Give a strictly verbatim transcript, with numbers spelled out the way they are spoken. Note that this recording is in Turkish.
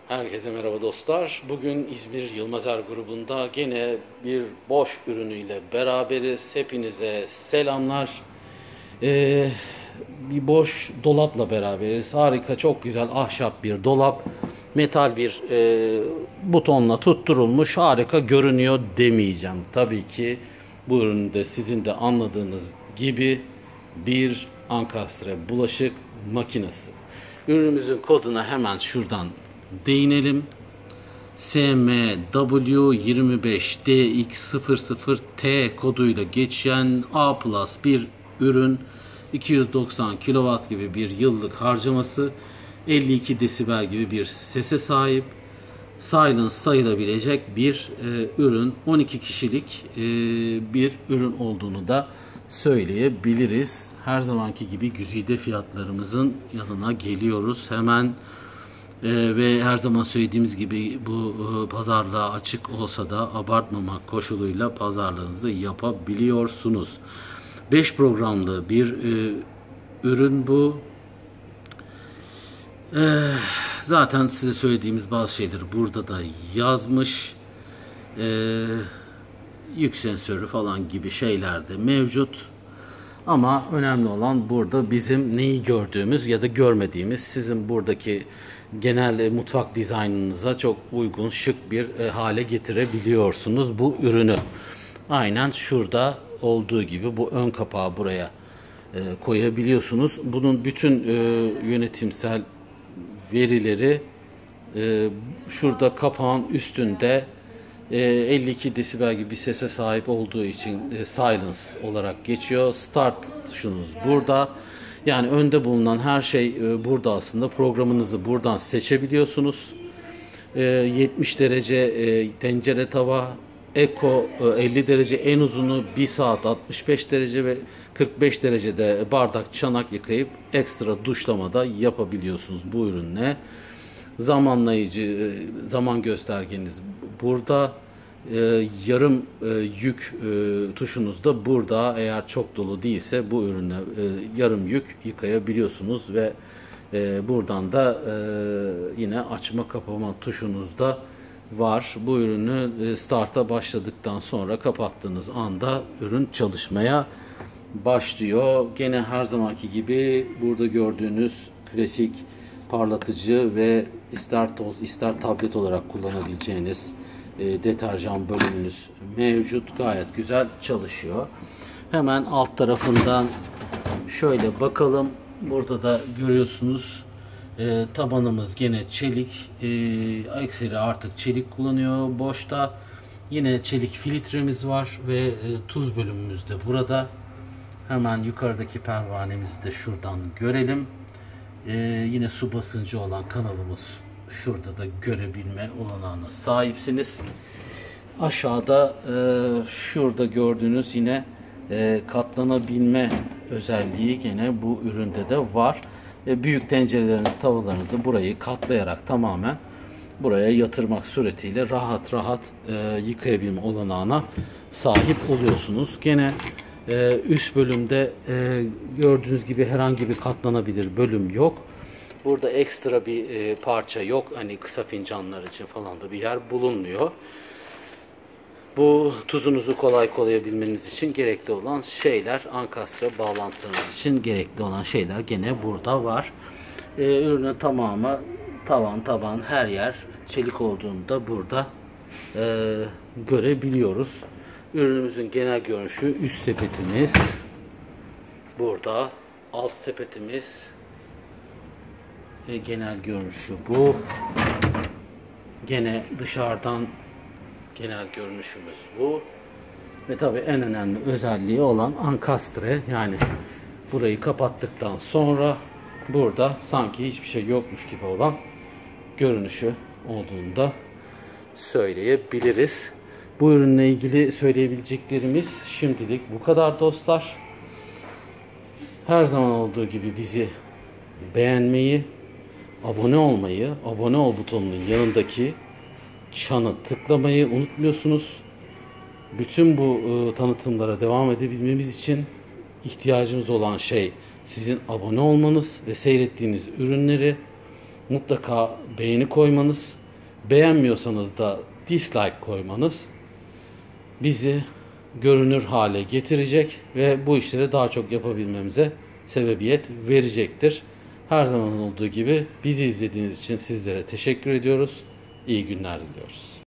Herkese merhaba dostlar. Bugün İzmir Yılmazer grubunda gene bir boş ürünüyle beraberiz. Hepinize selamlar. Ee, bir boş dolapla beraberiz. Harika, çok güzel ahşap bir dolap. Metal bir e, butonla tutturulmuş. Harika görünüyor demeyeceğim. Tabii ki bu üründe sizin de anladığınız gibi bir ankastre bulaşık makinesi. Ürünümüzün koduna hemen şuradan değinelim. S M W yirmi beş D X sıfır sıfır T koduyla geçen A plus bir ürün, iki yüz doksan kilowatt gibi bir yıllık harcaması, elli iki desibel gibi bir sese sahip, silence sayılabilecek bir e, ürün, on iki kişilik e, bir ürün olduğunu da söyleyebiliriz. Her zamanki gibi güzide fiyatlarımızın yanına geliyoruz. Hemen Ee, ve her zaman söylediğimiz gibi bu e, pazarlığa açık olsa da abartmamak koşuluyla pazarlığınızı yapabiliyorsunuz. beş programlı bir e, ürün bu. E, zaten size söylediğimiz bazı şeyleri burada da yazmış. E, yük sensörü falan gibi şeyler de mevcut. Ama önemli olan burada bizim neyi gördüğümüz ya da görmediğimiz, sizin buradaki genel mutfak dizaynınıza çok uygun, şık bir e, hale getirebiliyorsunuz bu ürünü. Aynen şurada olduğu gibi bu ön kapağı buraya e, koyabiliyorsunuz. Bunun bütün e, yönetimsel verileri e, şurada kapağın üstünde elli iki desibel gibi bir sese sahip olduğu için silence olarak geçiyor. Start tuşunuz burada. Yani önde bulunan her şey burada aslında. Programınızı buradan seçebiliyorsunuz. yetmiş derece tencere tava, Eco elli derece, en uzunu bir saat altmış beş derece ve kırk beş derecede bardak, çanak yıkayıp ekstra duşlamada yapabiliyorsunuz bu ürünle. Zamanlayıcı, zaman göstergeniz burada. Ee, yarım e, yük e, tuşunuz da burada. Eğer çok dolu değilse bu ürünle e, yarım yük yıkayabiliyorsunuz ve e, buradan da e, yine açma kapama tuşunuz da var. Bu ürünü e, start'a başladıktan sonra kapattığınız anda ürün çalışmaya başlıyor. Gene her zamanki gibi burada gördüğünüz klasik parlatıcı ve ister toz ister tablet olarak kullanabileceğiniz e, deterjan bölümünüz mevcut. Gayet güzel çalışıyor. Hemen alt tarafından şöyle bakalım. Burada da görüyorsunuz e, tabanımız gene çelik. E, ekseri artık çelik kullanıyor. Boşta yine çelik filtremiz var ve e, tuz bölümümüz de burada. Hemen yukarıdaki pervanemizi de şuradan görelim. Ee, yine su basıncı olan kanalımız şurada da görebilme olanağına sahipsiniz. Aşağıda e, şurada gördüğünüz yine e, katlanabilme özelliği gene bu üründe de var. E, büyük tencereleriniz, tavalarınızı burayı katlayarak tamamen buraya yatırmak suretiyle rahat rahat e, yıkayabilme olanağına sahip oluyorsunuz. Gene Ee, üst bölümde e, gördüğünüz gibi herhangi bir katlanabilir bölüm yok. Burada ekstra bir e, parça yok. Hani kısa fincanlar için falan da bir yer bulunmuyor. Bu tuzunuzu kolay koyabilmeniz için gerekli olan şeyler, ankastre bağlantınız için gerekli olan şeyler gene burada var. E, ürünün tamamı, tavan, taban, her yer çelik olduğunu da burada e, görebiliyoruz. Ürünümüzün genel görünüşü, üst sepetimiz burada, alt sepetimiz ve genel görünüşü bu. Gene dışarıdan genel görünüşümüz bu. Ve tabii en önemli özelliği olan ankastre, yani burayı kapattıktan sonra burada sanki hiçbir şey yokmuş gibi olan görünüşü olduğunu da söyleyebiliriz. Bu ürünle ilgili söyleyebileceklerimiz şimdilik bu kadar dostlar. Her zaman olduğu gibi bizi beğenmeyi, abone olmayı, abone ol butonunun yanındaki çanı tıklamayı unutmuyorsunuz. Bütün bu e, tanıtımlara devam edebilmemiz için ihtiyacımız olan şey sizin abone olmanız ve seyrettiğiniz ürünleri mutlaka beğeni koymanız, beğenmiyorsanız da dislike koymanız bizi görünür hale getirecek ve bu işleri daha çok yapabilmemize sebebiyet verecektir. Her zaman olduğu gibi bizi izlediğiniz için sizlere teşekkür ediyoruz. İyi günler diliyoruz.